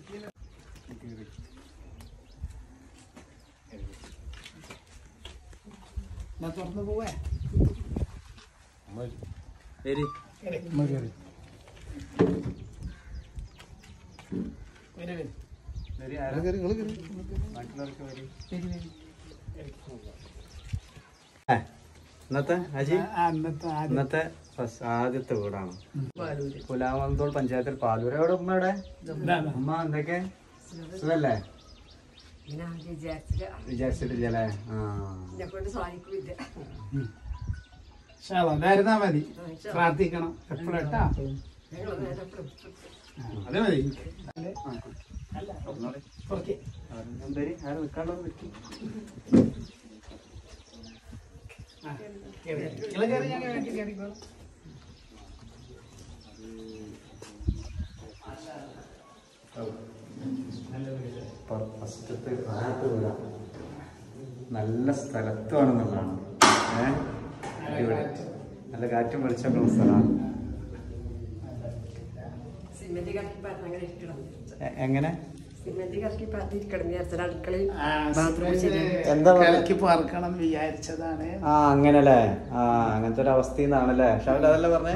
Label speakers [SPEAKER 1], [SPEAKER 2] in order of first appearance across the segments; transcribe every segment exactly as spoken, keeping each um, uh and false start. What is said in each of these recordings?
[SPEAKER 1] ഞാൻ തുറന്നു പോവേ
[SPEAKER 2] ഇന്നത്തെ അജി ഇന്നത്തെ ആദ്യത്തെ വീടാണ് പുലാമന്തോൾ പഞ്ചായത്തിൽ പാലൂർ. എവിടെ ഉമ്മ? എവിടെ ഉമ്മ? എന്തൊക്കെ സുഖല്ലേ? വിചാരിച്ചിട്ടില്ലേ?
[SPEAKER 1] ായിരുന്നാ മതി, പ്രാർത്ഥിക്കണം എപ്പോഴാ. അതെ മതി.
[SPEAKER 2] നല്ല സ്ഥലത്തുവാണെന്നുള്ളതാണ്. ഏഹ് ഇവിടെ നല്ല കാറ്റും വെളിച്ചൊക്കെ ഉള്ള സ്ഥലമാണ്. എങ്ങനെ
[SPEAKER 1] എന്താ പാർക്കണം വിചാരിച്ചതാണ്.
[SPEAKER 2] ആ അങ്ങനല്ലേ? ആ അങ്ങനത്തെ ഒരു അവസ്ഥയിൽ നിന്നാണല്ലേ ഷാവിൽ അതല്ലേ പറഞ്ഞേ?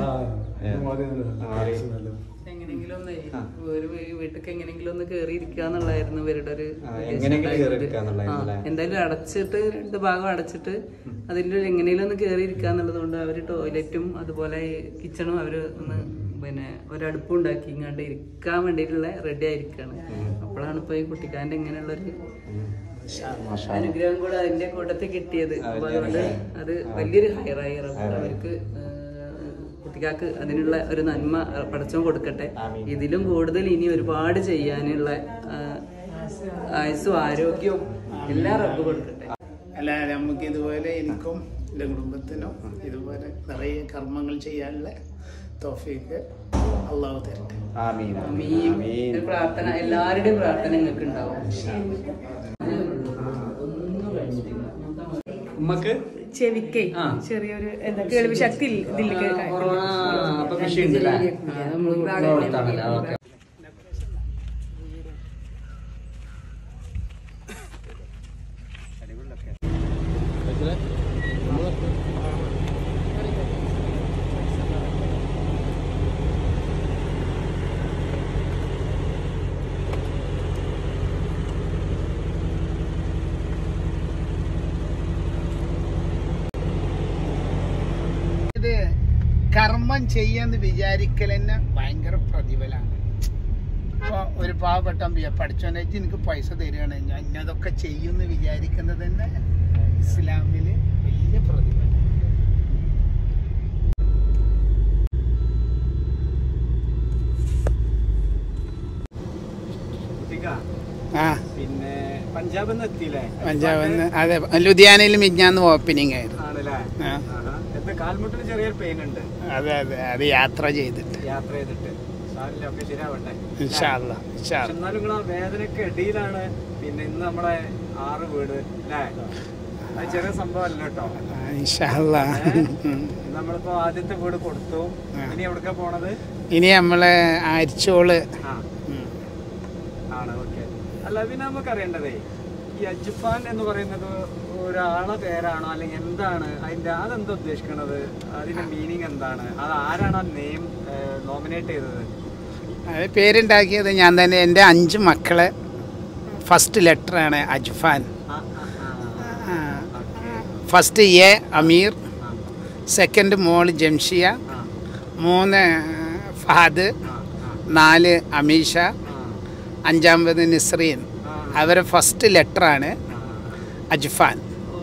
[SPEAKER 3] ഒരു വീട്ടിൽ എങ്ങനെങ്കിലും ഒന്ന് കേറി ഇരിക്കാന്നുള്ളായിരുന്നു ഇവരുടെ ഒരു. എന്തായാലും അടച്ചിട്ട് രണ്ട് ഭാഗം അടച്ചിട്ട് അതിൻ്റെ എങ്ങനെയും ഒന്ന് കേറി ഇരിക്കാന്നുള്ളത് കൊണ്ട് അവര് ടോയ്ലറ്റും അതുപോലെ കിച്ചണും അവര് ഒന്ന് പിന്നെ ഒരടുപ്പും ഉണ്ടാക്കി ഇങ്ങാണ്ട് ഇരിക്കാൻ വേണ്ടിയിട്ടുള്ള റെഡി ആയിരിക്കാണ്. അപ്പോഴാണ് ഇപ്പൊ ഈ കുട്ടിക്കാരന്റെ ഇങ്ങനെയുള്ളൊരു അനുഗ്രഹം കൂടെ അതിന്റെ കൂട്ടത്തിൽ കിട്ടിയത്. അപ്പൊ അതുകൊണ്ട് അത് വലിയൊരു ഹൈറായി അവർക്ക് കുട്ടിക്കാർക്ക് അതിനുള്ള ഒരു നന്മ പടച്ചോൻ കൊടുക്കട്ടെ. ഇതിലും കൂടുതൽ ഇനി ഒരുപാട് ചെയ്യാനുള്ള ആയുസ്സും ആരോഗ്യവും എല്ലാം റബ്ബ് കൊടുക്കട്ടെ.
[SPEAKER 1] അല്ല നമുക്ക് ഇതുപോലെ എനിക്കും എൻ്റെ കുടുംബത്തിനും ഇതുപോലെ നിറയെ കർമ്മങ്ങൾ ചെയ്യാനുള്ള തൗഫീഖ് അള്ളാഹു തരട്ടെ.
[SPEAKER 3] പ്രാർത്ഥന എല്ലാവരുടെയും പ്രാർത്ഥന നിങ്ങൾക്ക് ഉണ്ടാവും.
[SPEAKER 2] ഉമ്മക്ക്
[SPEAKER 4] ചെവിക്കേ ചെറിയൊരു എന്താ കേൾവി ശക്തി
[SPEAKER 1] കർമ്മം ചെയ്യാന്ന് വിചാരിക്കൽ തന്നെ ഭയങ്കര പ്രതിഫലമാണ്. ഇപ്പൊ ഒരു പാവപ്പെട്ട പഠിച്ചോനായിട്ട് എനിക്ക് പൈസ തരികയാണ്, ഞാൻ ഇന്നതൊക്കെ ചെയ്യുമെന്ന് വിചാരിക്കുന്നത് തന്നെ ഇസ്ലാമില് വലിയ പ്രതിഫലം. ആ
[SPEAKER 2] പിന്നെ പഞ്ചാബിൽ നിന്ന് എത്തിയില്ലേ?
[SPEAKER 1] പഞ്ചാബിൽ നിന്ന് അതെ, ലുധിയാനയിൽ മിഞ്ഞാന്ന് ഓപ്പണിംഗ് ആയിരുന്നു.
[SPEAKER 2] കാൽമുട്ടിന് ചെറിയൊരു പെയിൻ ഉണ്ട്.
[SPEAKER 1] അതെ അതെ, അത് യാത്ര ചെയ്തിട്ട്
[SPEAKER 2] യാത്ര ചെയ്തിട്ട് ശരിയാവട്ടെ.
[SPEAKER 1] എന്നാലും
[SPEAKER 2] നിങ്ങൾ ആ വേദനക്ക് ഇടയിലാണ് പിന്നെ ഇന്ന് നമ്മളെ ആറ് വീട് അല്ലേ? അത് ചെറിയ സംഭവം അല്ല കേട്ടോ. നമ്മളിപ്പോ ആദ്യത്തെ വീട് കൊടുത്തു. ഇനി എവിടേക്കാ പോണത്?
[SPEAKER 1] ഇനി നമ്മളെ അരിച്ചോള്
[SPEAKER 2] ആണ്. ഓക്കെ. അല്ല പിന്നെ നമുക്ക് അറിയേണ്ടതേ ഈ അജ്ഫാൻ എന്ന് പറയുന്നത് ഒരാളെ പേരാണോ അല്ലെങ്കിൽ എന്താണ് അതിന്റെ അതെന്താ ഉദ്ദേശിക്കുന്നത്? അതിന്റെ മീനിങ് എന്താണ്? അത് ആരാണ് ആ നെയിം നോമിനേറ്റ് ചെയ്തത്?
[SPEAKER 1] അത് പേരുണ്ടാക്കിയത് ഞാൻ തന്നെ. എൻ്റെ അഞ്ച് മക്കളെ ഫസ്റ്റ് ലെറ്ററാണ് Ajfan. First A Amir, second മോള് ജംഷിയ, മൂന്ന് ഫഹദ്, നാല് അമീഷ, അഞ്ചാമത് നിസ്രീൻ. അവരെ ഫസ്റ്റ് ലെറ്ററാണ് അജ്ഫാൻ.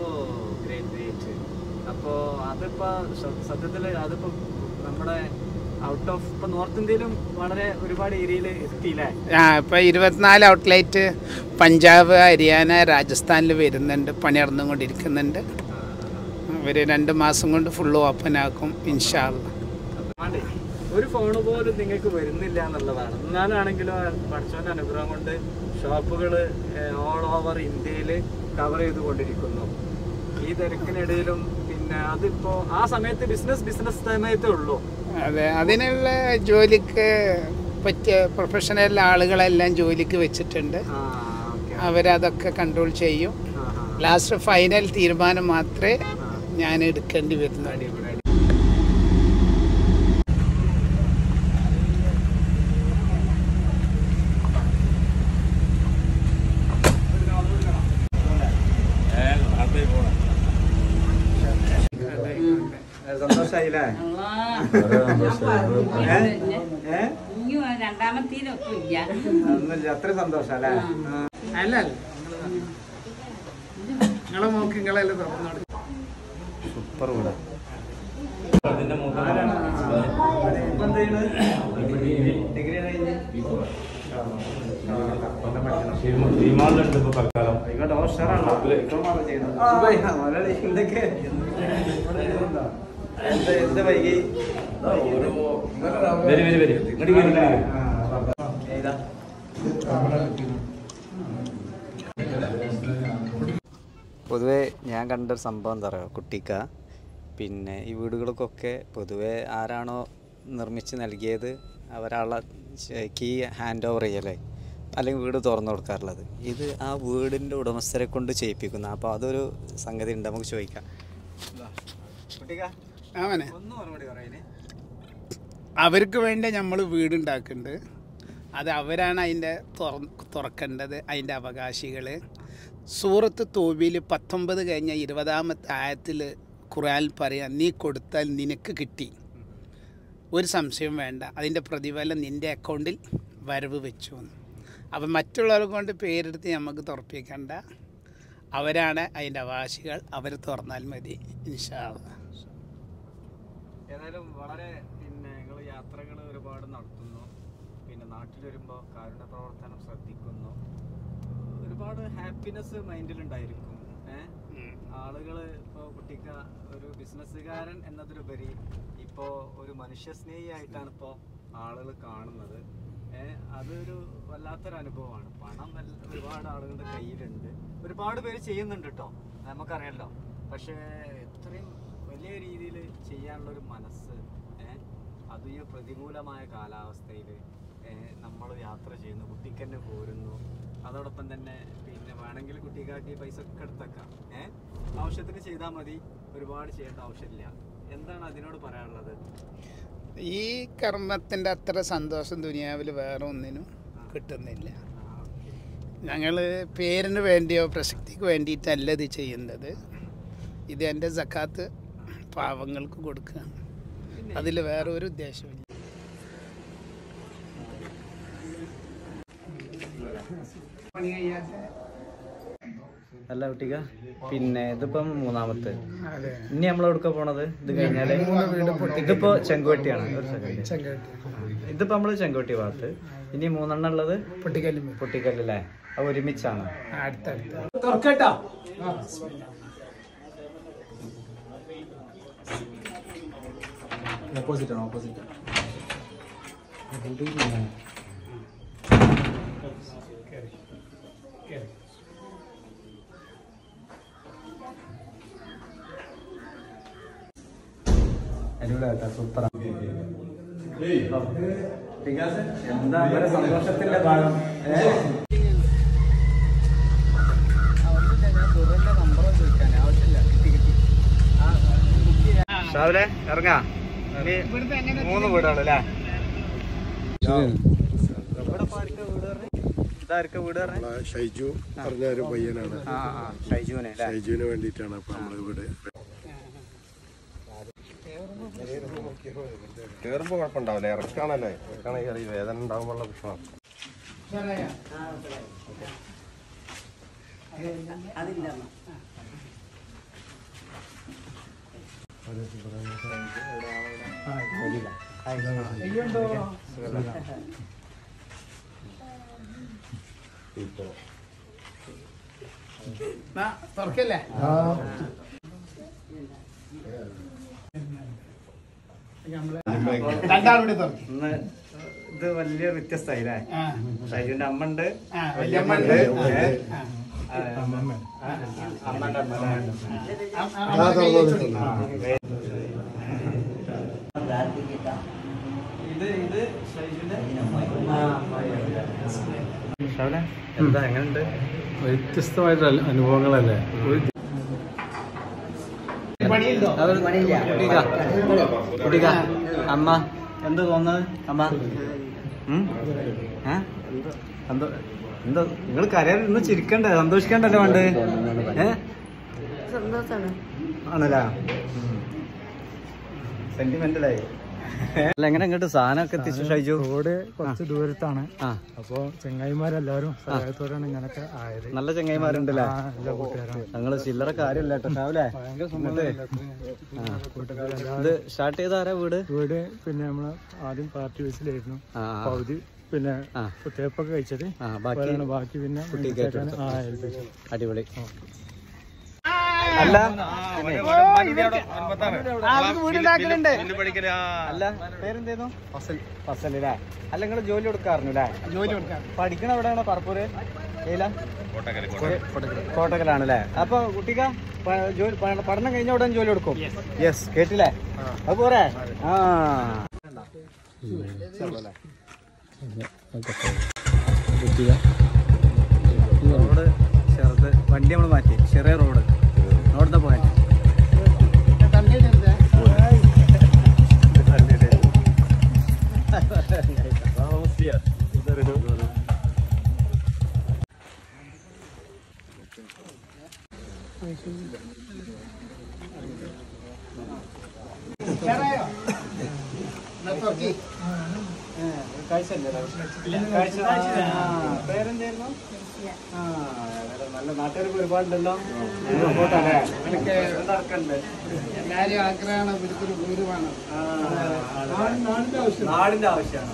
[SPEAKER 2] അപ്പോൾ അതിപ്പോൾ സത്യത്തിൽ അതിപ്പോൾ നമ്മുടെ ഔട്ട് ഓഫ് ഇപ്പം നോർത്ത് ഇന്ത്യയിലും വളരെ ഒരുപാട് ഏരിയയിൽ എത്തിയില്ലേ?
[SPEAKER 1] ആ ഇപ്പം ഇരുപത്തിനാല് ഔട്ട്ലെറ്റ് പഞ്ചാബ്, ഹരിയാന, രാജസ്ഥാനിൽ വരുന്നുണ്ട്, പണി നടന്നുകൊണ്ടിരിക്കുന്നുണ്ട്. ഒരു രണ്ട് മാസം കൊണ്ട് ഫുള്ള് ഓപ്പൺ ആക്കും ഇൻഷാ അല്ലാഹ്.
[SPEAKER 2] ഒരു ഫോൺ പോലും നിങ്ങൾക്ക് വരുന്നില്ല എന്നുള്ളതാണ്. എന്നാലാണെങ്കിലും പഠിച്ചവൻ്റെ അനുഗ്രഹം കൊണ്ട് ഷോപ്പുകൾ ഓൾ ഓവർ ഇന്ത്യയിൽ കവർ ചെയ്തുകൊണ്ടിരിക്കുന്നു. ഈ തിരക്കിനിടയിലും പിന്നെ അതിപ്പോൾ ആ സമയത്ത് ബിസിനസ് ബിസിനസ് സമയത്തേ ഉള്ളൂ.
[SPEAKER 1] അതെ, അതിനുള്ള ജോലിക്ക് പറ്റിയ പ്രൊഫഷണൽ ആളുകളെല്ലാം ജോലിക്ക് വെച്ചിട്ടുണ്ട്. അവരതൊക്കെ കൺട്രോൾ ചെയ്യും. ലാസ്റ്റ് ഫൈനൽ തീരുമാനം മാത്രമേ ഞാൻ എടുക്കേണ്ടി വരുന്നുള്ളൂ.
[SPEAKER 2] സന്തോഷായില്ലേ? അത്ര സന്തോഷല്ലേ?
[SPEAKER 1] അല്ല നിങ്ങളെ നോക്കി നിങ്ങളെല്ലാം തുറന്നു.
[SPEAKER 2] സൂപ്പർ വീട്. എന്താ വൈകി? പൊതുവെ ഞാൻ കണ്ടൊരു സംഭവം എന്താ പറയുക, കുട്ടിക്ക പിന്നെ ഈ വീടുകൾക്കൊക്കെ പൊതുവെ ആരാണോ നിർമ്മിച്ച് നൽകിയത് അവരാളെ കീ ഹാൻഡ് ഓവർ ചെയ്യല്ലേ, അല്ലെങ്കിൽ വീട് തുറന്നു കൊടുക്കാറുള്ളത്. ഇത് ആ വീടിൻ്റെ ഉടമസ്ഥരെ കൊണ്ട് ചെയ്യിപ്പിക്കുന്ന. അപ്പോൾ അതൊരു സംഗതി ഉണ്ട്, നമുക്ക് ചോദിക്കാം.
[SPEAKER 1] അവനെ അവർക്ക് വേണ്ടി നമ്മൾ വീടുണ്ടാക്കുന്നുണ്ട്. അത് അവരാണ് അതിൻ്റെ തുറക്കേണ്ടത്, അതിൻ്റെ അവകാശികൾ. സൂറത്ത് തോബിയിൽ പത്തൊമ്പത് കഴിഞ്ഞ ഇരുപതാമത്തെ ആയത്തിൽ ഖുർആൻ പറയാം, നീ കൊടുത്താൽ നിനക്ക് കിട്ടി, ഒരു സംശയം വേണ്ട, അതിൻ്റെ പ്രതിഫലം നിൻ്റെ അക്കൗണ്ടിൽ വരവ് വെച്ചു. അപ്പം മറ്റുള്ളവരെ കൊണ്ട് പേരെടുത്ത് നമുക്ക് തുറപ്പിക്കേണ്ട, അവരാണ് അതിൻ്റെ അവകാശികൾ, അവർ തുറന്നാൽ മതി ഇൻഷാ അല്ലാഹ്.
[SPEAKER 2] ഏതായാലും വളരെ പിന്നെ നിങ്ങൾ യാത്രകൾ ഒരുപാട് നടത്തുന്നു, പിന്നെ നാട്ടിൽ വരുമ്പോൾ കാരുണ്യ പ്രവർത്തനം ശ്രദ്ധിക്കുന്നു, ഒരുപാട് ഹാപ്പിനെസ് മൈൻഡിലുണ്ടായിരിക്കും. ഏഹ് ആളുകൾ ഇപ്പോൾ കുട്ടിക്ക ഒരു ബിസിനസ്സുകാരൻ എന്നതിലുപരി ഇപ്പോൾ ഒരു മനുഷ്യസ്നേഹിയായിട്ടാണ് ഇപ്പോൾ ആളുകൾ കാണുന്നത്. ഏഹ് അതൊരു വല്ലാത്തൊരു അനുഭവമാണ്. പണം ഒരുപാട് ആളുകളുടെ കയ്യിലുണ്ട്, ഒരുപാട് പേര് ചെയ്യുന്നുണ്ട് കേട്ടോ, നമുക്കറിയാമല്ലോ. പക്ഷേ ഇത്രയും വലിയ രീതിയിൽ ചെയ്യാനുള്ളൊരു മനസ്സ്, ഏഹ് അതും ഈ പ്രതികൂലമായ കാലാവസ്ഥയിൽ നമ്മൾ യാത്ര ചെയ്യുന്നു, കുട്ടിക്ക് തന്നെ പോരുന്നു. അതോടൊപ്പം തന്നെ പിന്നെ വേണമെങ്കിൽ കുട്ടിക്കാക്കി പൈസ ഒക്കെ എടുത്തേക്കാം, ഏഹ് ആവശ്യത്തിന് ചെയ്താൽ മതി, ഒരുപാട് ചെയ്യേണ്ട ആവശ്യമില്ല. എന്താണ് അതിനോട് പറയാനുള്ളത്?
[SPEAKER 1] ഈ കർമ്മത്തിൻ്റെ അത്ര സന്തോഷം ദുനിയാവിൽ വേറെ ഒന്നിനും കിട്ടുന്നില്ല. ഞങ്ങൾ പേരിന് വേണ്ടിയോ പ്രസക്തിക്ക് വേണ്ടിയിട്ടല്ല ഇത് ചെയ്യുന്നത്. ഇത് എൻ്റെ സക്കാത്ത് പാവങ്ങൾക്ക് കൊടുക്കുകയാണ്, അതിൽ വേറെ ഒരു ഉദ്ദേശമില്ല.
[SPEAKER 2] അല്ല കുട്ടിക്ക, പിന്നെ ഇതിപ്പം മൂന്നാമത്തെ, ഇനി നമ്മൾ എവിടുക്ക പോണത്? ഇത് കഴിഞ്ഞാല് ഇതിപ്പോ ചെങ്കുവെട്ടിയാണ്. ഒരു സെക്കൻഡ്, ഇതിപ്പോ നമ്മള് ചെങ്കുവെട്ടി ഭാഗത്ത്, ഇനി മൂന്നെണ്ണം ഉള്ളത് പൊട്ടിക്കല്ല്. പൊട്ടിക്കല്ലേ? അത് ഒരുമിച്ചാണ്. ഓപ്പോസിറ്റ് ആണ്, ഓപ്പോസിറ്റ്. സൂപ്പറാണ്. എന്താ ഒരു സന്തോഷത്തിന്റെ ഭാഗം. രാവിലെ ഇറങ്ങാ. മൂന്ന് വീടുകളല്ലേ? ഇതാർക്ക് വീട്?
[SPEAKER 5] ഷൈജു പറഞ്ഞ ഒരു പയ്യനാണ്.
[SPEAKER 2] ഷൈജുവിന്
[SPEAKER 5] ഷൈജുവിന് വേണ്ടിയിട്ടാണ് അപ്പൊ നമ്മള് വീട്. കേറുമ്പോ കുഴപ്പമുണ്ടാവില്ല, ഇറക്കാണല്ലേ, ഇറക്കാണെങ്കിൽ ഈ വേദന ഉണ്ടാകുമ്പോഴുള്ള പ്രശ്നമാണ്.
[SPEAKER 1] തുറക്കല്ലേ?
[SPEAKER 2] ഇത് വലിയ വ്യത്യസ്തമായില്ലേ? ഷൈജുവിന്റെ അമ്മ ഉണ്ട്,
[SPEAKER 1] വല്യമ്മ
[SPEAKER 2] ഉണ്ട്,
[SPEAKER 5] തുറക്കട്ടാ.
[SPEAKER 2] എന്താ എങ്ങനെയുണ്ട്?
[SPEAKER 6] വ്യത്യസ്തമായിട്ട് അനുഭവങ്ങളല്ലേ.
[SPEAKER 2] അമ്മ എന്താ തോന്നുന്നത്? അമ്മ എന്തോ എന്തോ നിങ്ങൾ കരയാൻ ഇന്ന് ചിരിക്കണ്ടേ, സന്തോഷിക്കണ്ടല്ലേ വേണ്ട? ഏ ആണല്ലേ, സെന്റിമെന്റലായി. അല്ല എങ്ങനെ ഇങ്ങോട്ട് സാധനമൊക്കെ എത്തിച്ചു ഷൈജു?
[SPEAKER 6] റോഡ് കുറച്ച് ദൂരത്താണ്. അപ്പൊ ചെങ്ങായിമാരെല്ലാരും സഹായത്തോടാണ് ഇങ്ങനൊക്കെ ആയത്.
[SPEAKER 2] നല്ല ചെങ്ങായിമാരുണ്ടല്ലേ, ഞങ്ങള് ചില്ലറ കാര്യമല്ല കേട്ടോ. രാവിലെ ഇത് സ്റ്റാർട്ട് ചെയ്ത ആരാ വീട്?
[SPEAKER 6] വീട് പിന്നെ നമ്മള് ആദ്യം പാർട്ടി ബേസിലായിരുന്നു. പകുതി പിന്നെ തേപ്പൊക്കെ കഴിച്ചത്, ബാക്കി പിന്നെ
[SPEAKER 2] അടിപൊളി. അല്ല അല്ല പേരെന്തേന്നു? ഫസലല്ലേ? അല്ല നിങ്ങള് ജോലി കൊടുക്കാറുണ്ടല്ലേ?
[SPEAKER 1] ജോലി കൊടുക്കാം.
[SPEAKER 2] പഠിക്കണ എവിടെയാണോ? പറപ്പൂര് കോട്ടക്കലാണല്ലേ? അപ്പൊ കുട്ടിക്ക പഠനം കഴിഞ്ഞ ഉടൻ ജോലി കൊടുക്കും? യെസ്, കേട്ടില്ലേ? അത് പോരെ? ആ റോഡ് ചെറുത്, വണ്ടി നമ്മൾ മാറ്റി, ചെറിയ റോഡ്. അവിടുത്തെ പോയിന്റ് പേരെന്തായിരുന്നു? ആ നല്ല നാട്ടുകാർക്ക് ഒരുപാടുണ്ടല്ലോ.
[SPEAKER 1] എല്ലാരും ആഗ്രഹമാണ് ഇവർക്കൊരു വീട് വേണം.
[SPEAKER 2] നാടിന്റെ ആവശ്യമാണ്.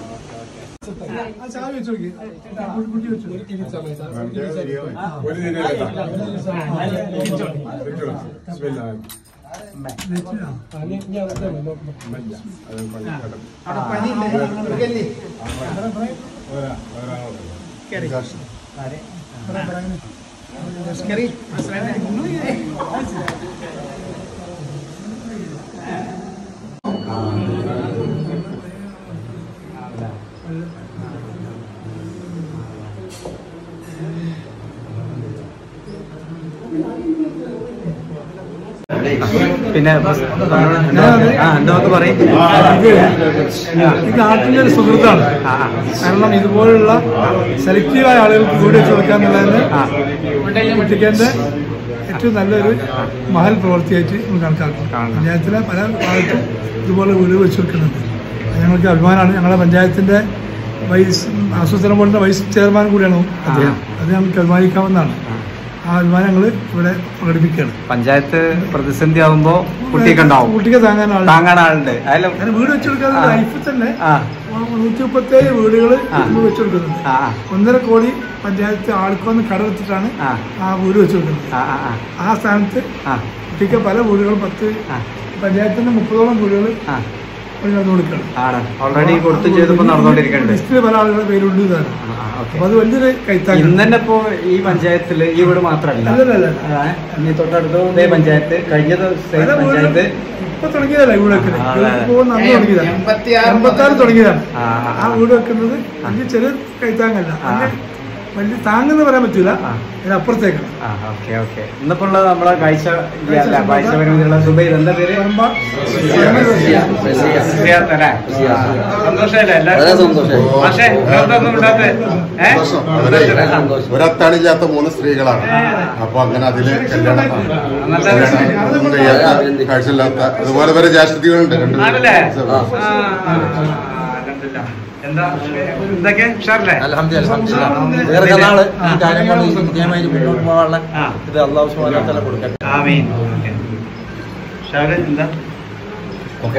[SPEAKER 2] പിന്നെ എന്താ പറയും,
[SPEAKER 6] ഇത് നാട്ടിലെ ഒരു സുഹൃത്താണ്. കാരണം ഇതുപോലുള്ള സെലക്റ്റീവായ ആളുകൾക്ക് വീട് വെച്ച് കൊടുക്കാന്നുള്ളതിന് കുട്ടിക്കന്റെ ഏറ്റവും നല്ലൊരു മഹൽ പ്രവൃത്തിയായിട്ട് നമ്മൾ കണക്കാക്കും. പഞ്ചായത്തിലെ പല ഭാഗത്തും ഇതുപോലെ വീട് വെച്ച് കൊടുക്കുന്നുണ്ട്. ഞങ്ങൾക്ക് അഭിമാനമാണ്. ഞങ്ങളുടെ പഞ്ചായത്തിന്റെ വൈസ് ആസൂത്രണ ബോർഡിന്റെ വൈസ് ചെയർമാൻ കൂടിയാണ് അദ്ദേഹം. അത് ഞങ്ങൾക്ക് അഭിമാനിക്കാവുന്നതാണ്. ആ അഭിമാനങ്ങൾ ഇവിടെ പ്രകടിപ്പിക്കുകയാണ്.
[SPEAKER 2] പഞ്ചായത്ത് പ്രതിസന്ധി ആവുമ്പോ കുട്ടിക്ക് ഉണ്ടാവും,
[SPEAKER 6] കുട്ടിക്ക് താങ്ങാൻ
[SPEAKER 2] താങ്ങാൻ ആളുണ്ട്.
[SPEAKER 6] അങ്ങനെ വീട് വെച്ച് കൊടുക്കാതെ ലൈഫിൽ തന്നെ നൂറ്റി മുപ്പത്തേഴ് വീടുകൾ വെച്ച് കൊടുക്കുന്നുണ്ട്. ഒന്നര കോടി പഞ്ചായത്ത് ആൾക്ക് വന്ന് കടമെടുത്തിട്ടാണ് ആ വീട് വെച്ച് കൊടുക്കുന്നത്. ആ സ്ഥാനത്ത് കുട്ടിക്ക് പല വീടുകളും പത്ത് പഞ്ചായത്തിന്റെ മുപ്പതോളം വീടുകൾ
[SPEAKER 2] ഓൾറെഡി കൊടുത്തു ചെയ്തപ്പോ നടന്നുകൊണ്ടിരിക്കുന്നുണ്ട്.
[SPEAKER 6] ലിസ്റ്റിൽ പല ആളുകളുടെ പേരുണ്ട്. അപ്പൊ അത് വലിയൊരു കൈത്താങ്ങ്.
[SPEAKER 2] ഇന്ന് തന്നെ ഇപ്പോ ഈ പഞ്ചായത്തില് ഈ വീട് മാത്രമല്ല, ഇനി തൊട്ടടുത്ത ഇതേ പഞ്ചായത്ത്, കഴിഞ്ഞ പഞ്ചായത്ത്
[SPEAKER 6] ഇപ്പൊ തുടങ്ങിയതല്ല വീട് വെക്കുന്നത്. എൺപത്തി ആറ് തുടങ്ങിയതാണ് ആ വീട് വെക്കുന്നത്. വലിയ ചെറിയ കൈത്താങ്ങല്ല, വലിയ താങ്ങെന്ന് പറയാൻ പറ്റൂല, അതിനപ്പുറത്തേക്കാണ്.
[SPEAKER 2] ഓക്കെ ഓക്കെ ഇന്നിപ്പോ ഉള്ളത് നമ്മളെ കാഴ്ച കാഴ്ച പരിമിതിയുള്ള സുബൈർ, എന്താ പേര്? സന്തോഷല്ലേ?
[SPEAKER 5] ഒരത്താണില്ലാത്ത മൂന്ന് സ്ത്രീകളാണ്. അപ്പൊ അങ്ങനെ അതില് കല്യാണം കാഴ്ചയില്ലാത്ത അതുപോലെ വരെ ജാസ്തികളുണ്ട്.
[SPEAKER 2] എന്താ എന്തൊക്കെ ഉഷാറല്ലേ?
[SPEAKER 7] വേറെ നാള് ഈ കാര്യങ്ങൾ വിജയമായി മുന്നോട്ട് പോകാനുള്ള ഇത് അള്ളാഹു സുബ്ഹാനഹു വ തആല കൊടുക്കട്ടെ.
[SPEAKER 2] ആമീൻ. എന്താ ഓക്കെ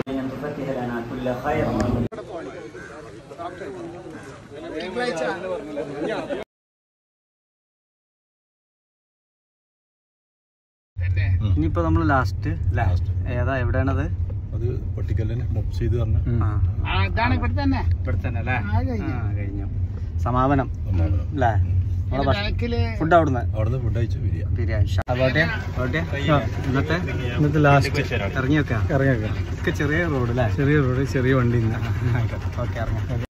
[SPEAKER 2] ഇനിയിപ്പോ നമ്മള് ലാസ്റ്റ് ലാസ്റ്റ് ഏതാ എവിടെയാണത്?
[SPEAKER 6] അത് പട്ടിക്കല്ലിന് മൊബ്സീദ് പറഞ്ഞ
[SPEAKER 1] അതാണ് ഇവിടെ തന്നെ
[SPEAKER 2] ഇവിടെ തന്നെ അല്ലേ? കഴിഞ്ഞു സമാപനം അല്ലേ? ഫുഡ് അവിടുന്ന്
[SPEAKER 5] അവിടുന്ന് ഫുഡ് കഴിച്ചു
[SPEAKER 2] ബിരിയാണി ഇന്നത്തെ
[SPEAKER 6] ഇന്നത്തെ ലാസ്റ്റ്
[SPEAKER 2] ഇറങ്ങി വെക്കാം
[SPEAKER 6] ഇറങ്ങി വെക്കാം.
[SPEAKER 2] ഒക്കെ ചെറിയ റോഡ് അല്ലേ?
[SPEAKER 6] ചെറിയ റോഡ് ചെറിയ വണ്ടി ഇന്ന്.
[SPEAKER 2] ഓക്കെ ഇറങ്ങാം.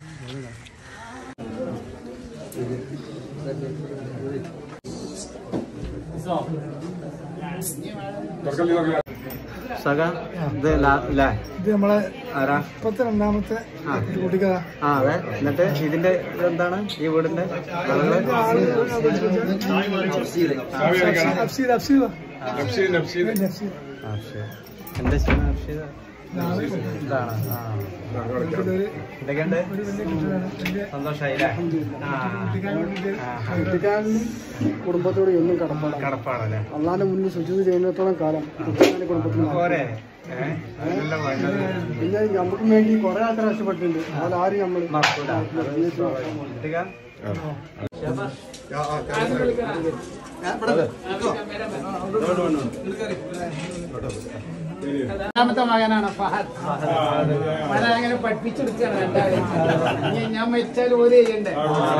[SPEAKER 2] സഖ ഇത് ലാ
[SPEAKER 6] ഇത് നമ്മളെ
[SPEAKER 2] ആരാ
[SPEAKER 6] ഇപ്പത്തെ രണ്ടാമത്തെ കുട്ടിക്കഥ.
[SPEAKER 2] ആ അതെ. എന്നിട്ട് ഇതിന്റെ ഇതെന്താണ് ഈ വീടിന്റെ
[SPEAKER 6] അഫ്സീദ് അഫ്സീദ്
[SPEAKER 2] എന്താ ഇതാണ്. ഇതൊക്കെയുണ്ട്. സന്തോഷായില്ലേ?
[SPEAKER 6] കുടുംബത്തോട് എന്നും കടപ്പാടാണ്
[SPEAKER 2] കടപ്പാടല്ലേ?
[SPEAKER 6] അള്ളാന്റെ മുന്നിൽ ശുചിത്വം ചെയ്യുന്നിടത്തോളം കാലം കുടുംബത്തിൽ
[SPEAKER 2] പോരെ
[SPEAKER 6] പിന്നെ നമുക്കും വേണ്ടി കുറെ ആൾക്കാർ കഷ്ടപ്പെട്ടിട്ടുണ്ട്. അതാരും നമ്മൾ
[SPEAKER 1] രണ്ടാമത്തെ മകനാണ് ഫഹദ്. അങ്ങനെ പഠിപ്പിച്ചെടുക്കുകയാണ് രണ്ടാമത്. ഞാൻ മരിച്ചാൽ ഓരോ ചെയ്യണ്ടേ?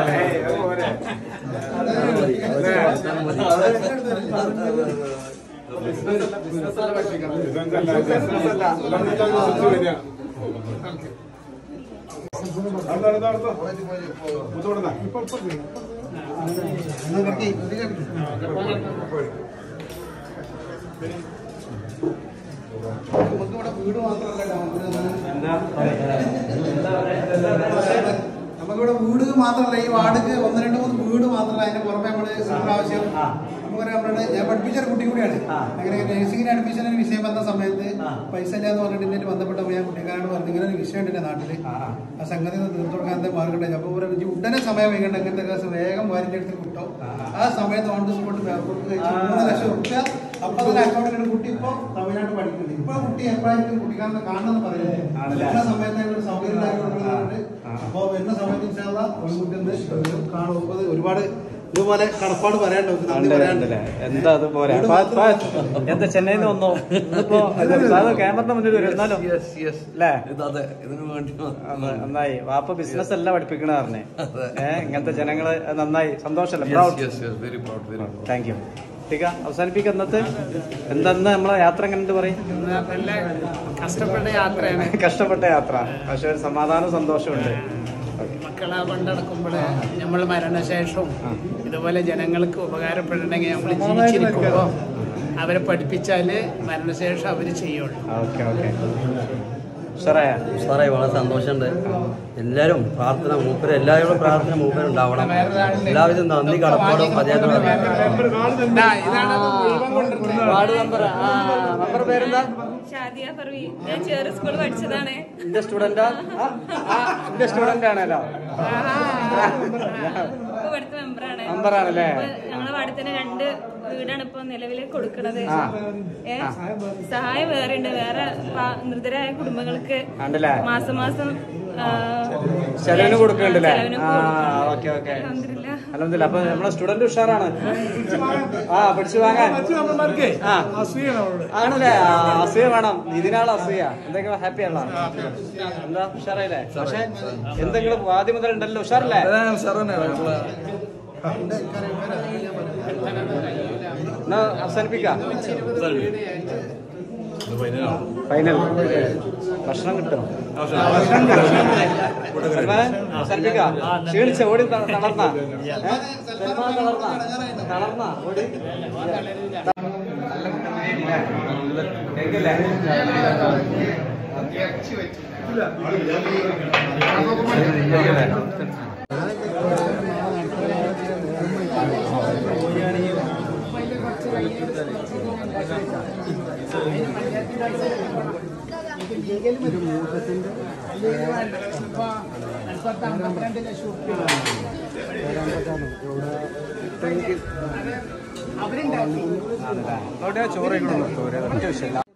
[SPEAKER 1] നമുക്കിവിടെ വീട് മാത്രമല്ല, നമുക്കിവിടെ വീട് മാത്രമല്ല, ഈ വാർഡിക്ക് ഒന്ന് രണ്ട് മൂന്ന് വീട് മാത്രമല്ല, അതിന്റെ പുറമെ നമ്മള് പ്രാവശ്യം നമുക്കൊരു നമ്മുടെ ഞാൻ പഠിപ്പിച്ചൊരു കുട്ടി കൂടിയാണ്. അങ്ങനെ നഴ്സിംഗിന് അഡ്മിഷൻ വിഷയം വന്ന സമയത്ത് പൈസ ഇല്ല എന്ന് പറഞ്ഞിട്ട് ഇതിന്റെ ബന്ധപ്പെട്ടപ്പോൾ ഞാൻ കുട്ടിക്കാരോട് പറഞ്ഞു ഇങ്ങനെ ഒരു വിഷയം ഉണ്ട് നാട്ടില്, ആ സംഗതി തീർത്തു കൊടുക്കാൻ എന്താ മാർഗം. അപ്പൊ ഉടനെ സമയം വൈകണ്ട, അങ്ങനത്തെ കേസ് വേഗം വാരിന്റെ അടുത്ത് കിട്ടും. ആ സമയത്ത് ഓൺ ദി സ്പോട്ട് പേപ്പർക്ക് കഴിച്ച് മൂന്ന് ലക്ഷം റുപ്യ അപ്പൊ അതിന്റെ അക്കൗണ്ടിൽ കുട്ടി ഇപ്പൊ തമിഴ്നാട് പഠിക്കുന്നുണ്ട്. ഇപ്പൊ കുട്ടി എപ്പോഴായിട്ടും കുട്ടിക്കാരനെ കാണണമെന്ന് പറയുന്നത് എല്ലാ സമയത്ത് സൗകര്യം ഉണ്ടാക്കി കൊടുക്കുന്നുണ്ട്. അപ്പൊ വരുന്ന സമയത്ത് കുട്ടി കാണുമ്പോൾ ഒരുപാട് ഇതുപോലെ കടപ്പാട് പറയാനുണ്ട്.
[SPEAKER 2] എന്താ അത് പോരാ? എന്താ ചെന്നൈന്ന് വന്നോ? ഇപ്പോ ക്യാമറയുടെ മുന്നിൽ വരും. എന്നാലും അല്ലേ നന്നായി. വാപ്പ ബിസിനസ് അല്ല പഠിപ്പിക്കണ പറഞ്ഞേ. ഏഹ് ഇങ്ങനത്തെ ജനങ്ങള് നന്നായി. സന്തോഷല്ലേ? Thank you. അവസാനിപ്പിക്കുക. ഇന്നത്തെ എന്താ നമ്മളെ യാത്ര എങ്ങനെ പറയും?
[SPEAKER 1] കഷ്ടപ്പെട്ട യാത്രയാണ്.
[SPEAKER 2] കഷ്ടപ്പെട്ട യാത്ര, പക്ഷെ ഒരു സമാധാനം സന്തോഷമുണ്ട്.
[SPEAKER 1] മക്കളെ കൊണ്ടടക്കുമ്പോൾ നമ്മൾ മരണശേഷവും ഇതുപോലെ ജനങ്ങൾക്ക് ഉപകാരപ്പെടണമെങ്കിൽ നമ്മൾ ജീവിച്ചിരിക്കുമ്പോൾ അവരെ പഠിപ്പിച്ചാല് മരണശേഷം അവര് ചെയ്യുള്ളൂ.
[SPEAKER 2] ഓക്കെ ഓക്കെ സാറേ
[SPEAKER 7] സാറേ വളരെ സന്തോഷമുണ്ട്. എല്ലാവരും പ്രാർത്ഥന മൂപ്പര് എല്ലാവരും പ്രാർത്ഥന മൂപ്പര് ഉണ്ടാവണം. എല്ലാവരും നന്ദി കടപ്പാടും അദ്ദേഹത്തോട്.
[SPEAKER 2] വാർഡ് മെമ്പർ മെമ്പർ പേരെന്താ?
[SPEAKER 8] ഷാദിയ ഫർവി. ഞാൻ ചെറു സ്കൂൾ പഠിച്ചതാണ്.
[SPEAKER 2] എന്റെ സ്റ്റുഡന്റാ? എന്റെ സ്റ്റുഡന്റ് ആണല്ലോ.
[SPEAKER 8] ഇവിടുത്തെ മെമ്പറാണ്.
[SPEAKER 2] മെമ്പറാണല്ലേ?
[SPEAKER 8] ഞങ്ങളെ വാർഡിൽ തന്നെ രണ്ട് വീടാണ് ഇപ്പൊ നിലവിൽ കൊടുക്കുന്നത്. ഏ സഹായം വേറെ ഉണ്ട്. വേറെ മൃതരായ കുടുംബങ്ങൾക്ക് മാസം മാസം
[SPEAKER 2] ചെലവിന് കൊടുക്കണ്ടല്ലേ? ഓക്കെ ഓക്കെ അൽഹംദുലില്ലാ. അപ്പൊ നമ്മളെ സ്റ്റുഡന്റ് ഉഷാറാണ്. ആ പഠിച്ചു വാങ്ങാൻ ആണല്ലേ? അസൂയ വേണം. ഇതിനാളെ അസൂയ. എന്തെങ്കിലും ഹാപ്പി ആണോ? എന്താ ഉഷാറായില്ലേ? പക്ഷെ എന്തെങ്കിലും ആദ്യം മുതൽ ഉണ്ടല്ലോ. ഉഷാറല്ലേ? എന്നാ അവസാനിപ്പിക്കാം. ഫൈനൽ ഭക്ഷണം കിട്ടും. അവസാനിപ്പിക്കാം. ക്ഷീണിച്ച ഓടി തളർന്ന തളർന്ന തളർന്ന ഓടി കേക്കില്ലേ? ചോറ്